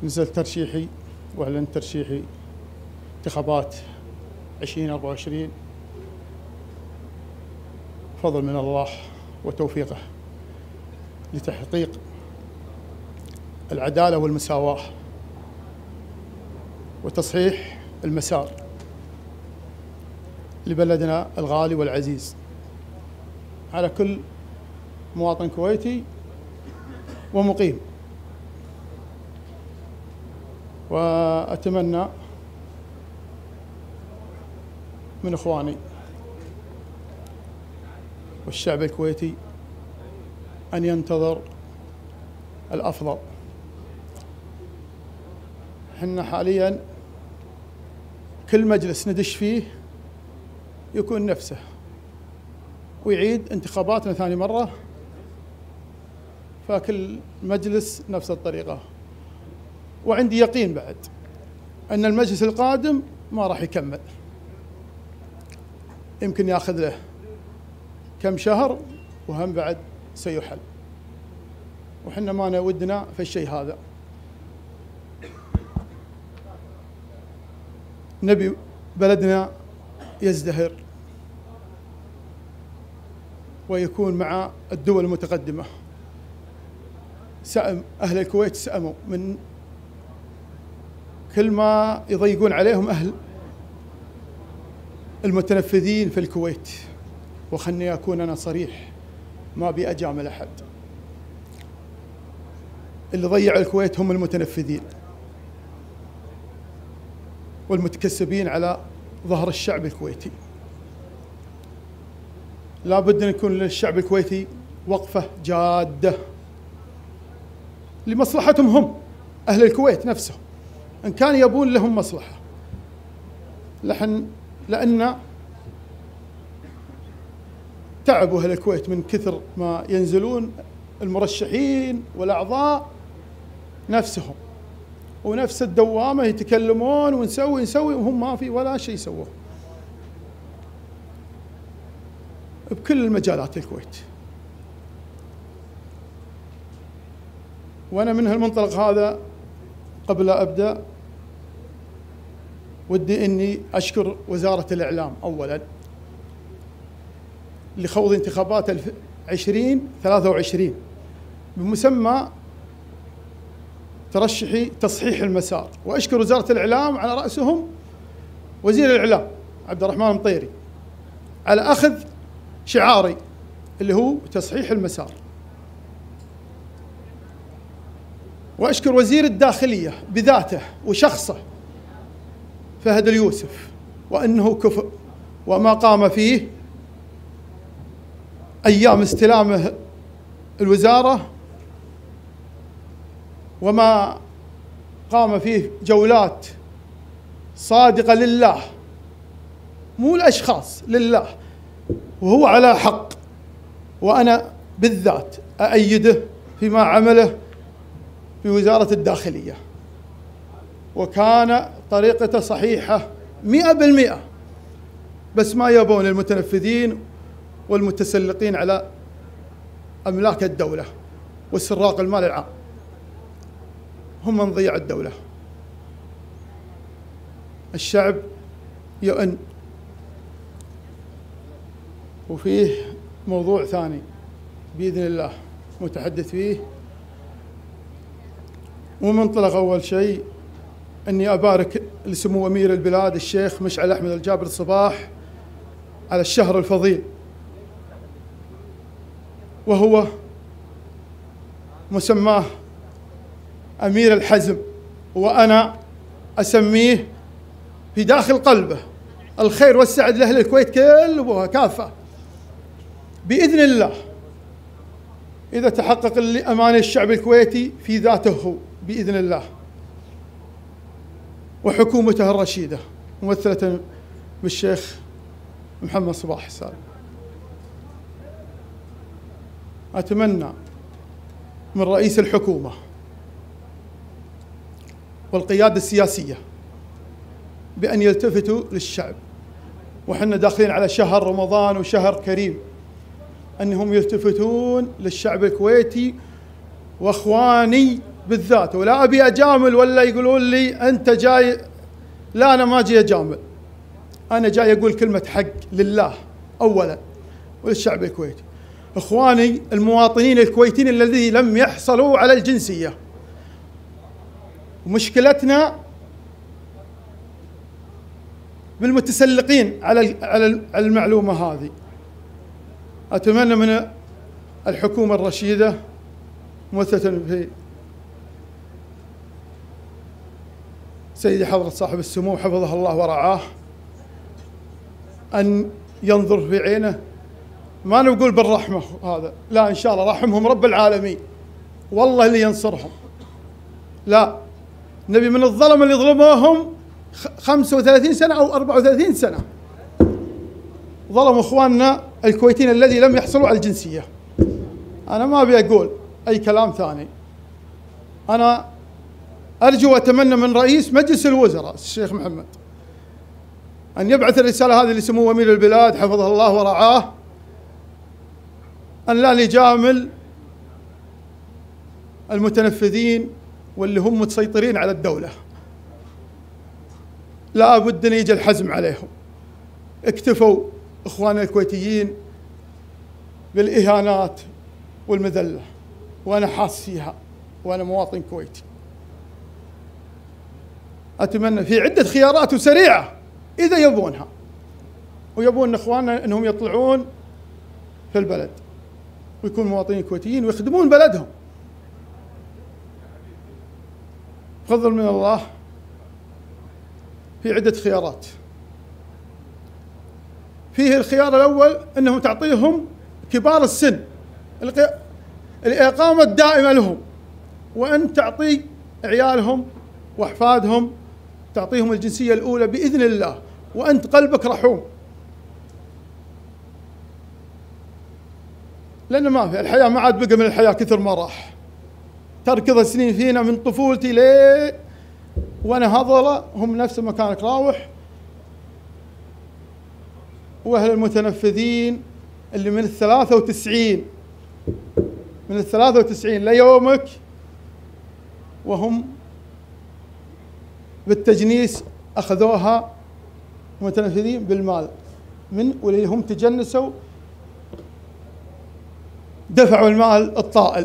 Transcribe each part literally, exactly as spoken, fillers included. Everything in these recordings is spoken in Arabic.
نزل ترشيحي واعلن ترشيحي انتخابات عشرين أربعة وعشرين، فضل من الله وتوفيقه لتحقيق العدالة والمساواة وتصحيح المسار لبلدنا الغالي والعزيز على كل مواطن كويتي ومقيم. وأتمنى من إخواني والشعب الكويتي أن ينتظر الأفضل. حنا حاليا كل مجلس ندش فيه يكون نفسه ويعيد انتخاباتنا ثاني مرة، فكل مجلس نفس الطريقة. وعندي يقين بعد أن المجلس القادم ما راح يكمل، يمكن ياخذ له كم شهر وهم بعد سيحل، وحنا ما ودنا في الشيء هذا. نبي بلدنا يزدهر ويكون مع الدول المتقدمة. سأم أهل الكويت، سأموا من كل ما يضيقون عليهم أهل المتنفذين في الكويت. وخلني أكون أنا صريح، ما أبي أجامل أحد. اللي ضيع الكويت هم المتنفذين والمتكسبين على ظهر الشعب الكويتي. لا بد أن يكون للشعب الكويتي وقفة جادة لمصلحتهم هم أهل الكويت نفسهم، إن كان يبون لهم مصلحة. لحن لأن تعبوا أهل الكويت من كثر ما ينزلون المرشحين والأعضاء نفسهم، ونفس الدوامة يتكلمون ونسوي نسوي وهم ما في ولا شيء يسووه بكل المجالات الكويت. وأنا من هالمنطلق هذا قبل أبدأ ودي أني أشكر وزارة الإعلام أولاً لخوض انتخابات عشرين ثلاثة وعشرين بمسمى ترشحي تصحيح المسار. وأشكر وزارة الإعلام على رأسهم وزير الإعلام عبد الرحمن المطيري على أخذ شعاري اللي هو تصحيح المسار. وأشكر وزير الداخلية بذاته وشخصه فهد اليوسف، وأنه كفء وما قام فيه أيام استلامه الوزارة، وما قام فيه جولات صادقة لله، مو الأشخاص، لله، وهو على حق. وأنا بالذات أأيده فيما عمله في وزارة الداخلية، وكان طريقته صحيحة مئة بالمئة، بس ما يبون المتنفذين والمتسلقين على أملاك الدولة والسراق المال العام هم من ضيع الدولة. الشعب يؤن. وفيه موضوع ثاني بإذن الله متحدث فيه، ومنطلق أول شيء أني أبارك لسمو أمير البلاد الشيخ مشعل أحمد الجابر الصباح على الشهر الفضيل، وهو مسماه أمير الحزم، وأنا أسميه في داخل قلبه الخير والسعد لأهل الكويت كلها كافة بإذن الله، إذا تحقق لأمان الشعب الكويتي في ذاته هو بإذن الله وحكومته الرشيدة ممثلة بالشيخ محمد صباح السالم. أتمنى من رئيس الحكومة والقيادة السياسية بأن يلتفتوا للشعب، وحنا داخلين على شهر رمضان وشهر كريم، أنهم يلتفتون للشعب الكويتي وأخواني بالذات، ولا أبي أجامل ولا يقولون لي أنت جاي. لا، أنا ما جاي أجامل، أنا جاي أقول كلمة حق لله أولا وللشعب الكويتي. إخواني المواطنين الكويتيين الذين لم يحصلوا على الجنسية، ومشكلتنا بالمتسلقين على على المعلومة هذه. أتمنى من الحكومة الرشيدة ممثلة في سيدي حضرة صاحب السمو حفظه الله ورعاه أن ينظر في عينه. ما نقول بالرحمة هذا، لا، إن شاء الله رحمهم رب العالمين، والله اللي ينصرهم. لا، نبي من الظلم اللي ظلموهم خمسة وثلاثين سنة أو أربعة وثلاثين سنة، ظلموا إخواننا الكويتيين الذي لم يحصلوا على الجنسية. أنا ما أبي أقول أي كلام ثاني. أنا أرجو وأتمنى من رئيس مجلس الوزراء الشيخ محمد أن يبعث الرسالة هذه لسمو أمير البلاد حفظه الله ورعاه، أن لا نجامل المتنفذين واللي هم متسيطرين على الدولة. لا بد أن يجي الحزم عليهم. اكتفوا إخواننا الكويتيين بالإهانات والمذلة، وأنا حاس فيها وأنا مواطن كويتي. أتمنى في عدة خيارات وسريعة إذا يبونها، ويبون إخواننا أنهم يطلعون في البلد ويكون مواطنين كويتيين ويخدمون بلدهم بفضل من الله. في عدة خيارات. فيه الخيار الأول أنهم تعطيهم كبار السن الإقامة الدائمة لهم، وأن تعطي عيالهم وأحفادهم تعطيهم الجنسية الأولى بإذن الله، وأنت قلبك رحوم. لأن ما في الحياة، ما عاد بقى من الحياة كثر ما راح. تركض سنين فينا من طفولتي ليه وأنا هذولا هم نفس مكانك راوح. وأهل المتنفذين اللي من الثلاثة وتسعين من الثلاثة وتسعين ليومك وهم بالتجنيس أخذوها متنفذين بالمال، من واللي هم تجنسوا دفعوا المال الطائل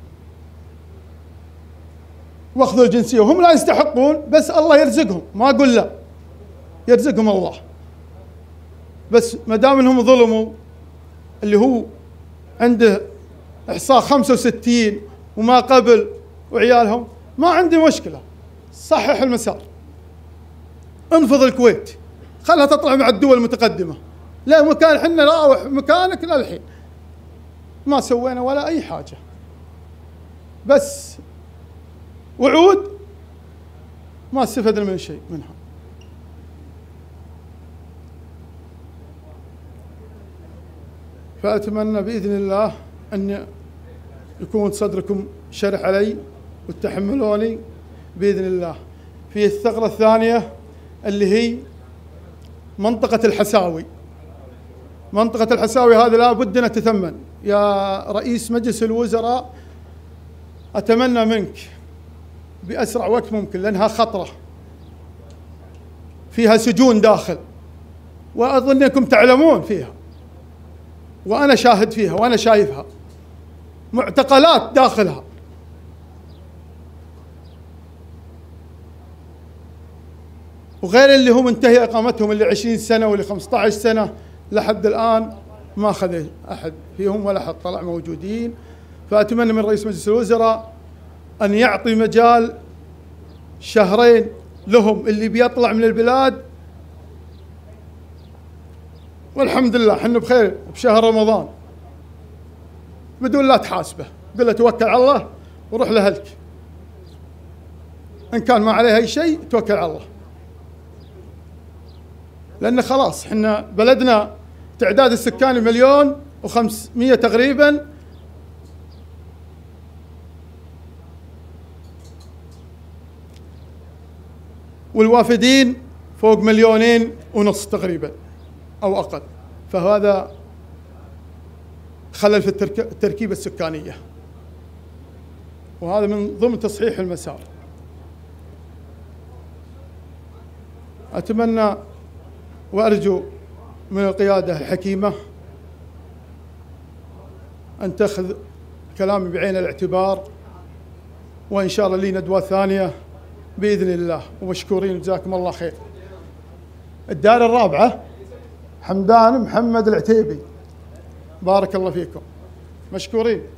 واخذوا الجنسية وهم لا يستحقون، بس الله يرزقهم. ما أقول لا، يرزقهم الله، بس ما دام انهم ظلموا اللي هو عنده إحصاء خمسة وستين وما قبل وعيالهم، ما عندي مشكلة. صحح المسار، انفض الكويت، خلها تطلع مع الدول المتقدمة. لا مكان حنا راوح مكانك للحين ما سوينا ولا أي حاجة، بس وعود ما استفدنا من شيء منها. فأتمنى بإذن الله أن يكون صدركم شرح علي وتحملوني بإذن الله. في الثغرة الثانية اللي هي منطقة الحساوي. منطقة الحساوي هذا لا بد أن تثمن. يا رئيس مجلس الوزراء، أتمنى منك بأسرع وقت ممكن، لأنها خطرة، فيها سجون داخل، وأظن أنكم تعلمون فيها، وأنا شاهد فيها وأنا شايفها، معتقلات داخلها. وغير اللي هم انتهي إقامتهم اللي عشرين سنة واللي خمسة عشر سنة لحد الآن ما أخذ أحد فيهم ولا حد طلع موجودين. فأتمنى من رئيس مجلس الوزراء أن يعطي مجال شهرين لهم اللي بيطلع من البلاد، والحمد لله حنا بخير بشهر رمضان، بدون لا تحاسبه، قل له توكل على الله وروح لأهلك، إن كان ما عليه أي شيء توكل على الله. لأن خلاص حنا بلدنا تعداد السكان مليون وخمسمية تقريبا، والوافدين فوق مليونين ونص تقريبا أو أقل، فهذا خلل في التركيبة السكانية. وهذا من ضمن تصحيح المسار. أتمنى وأرجو من القيادة الحكيمة أن تأخذ كلامي بعين الاعتبار، وإن شاء الله لي ندوة ثانية بإذن الله، ومشكورين جزاكم الله خير. الدار الرابعة حمدان محمد العتيبي، بارك الله فيكم، مشكورين.